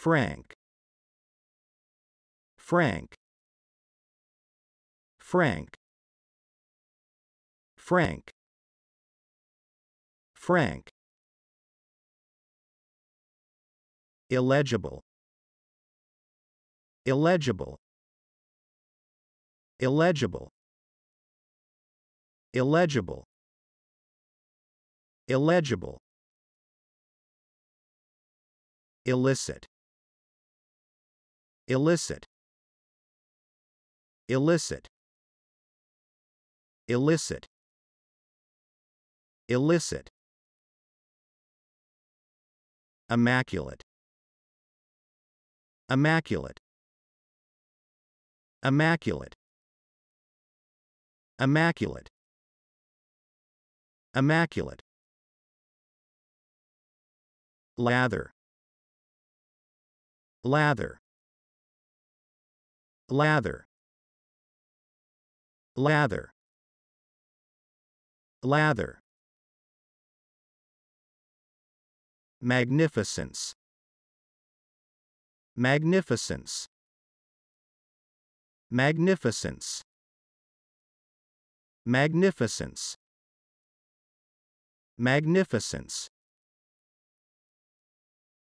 frank, frank, frank, frank, frank. Illegible, illegible, illegible, illegible, illegible. Illicit, illicit, illicit, illicit, illicit. Immaculate, immaculate, immaculate, immaculate, immaculate. Lather, lather, lather, lather, lather. Magnificence, magnificence, magnificence, magnificence, magnificence.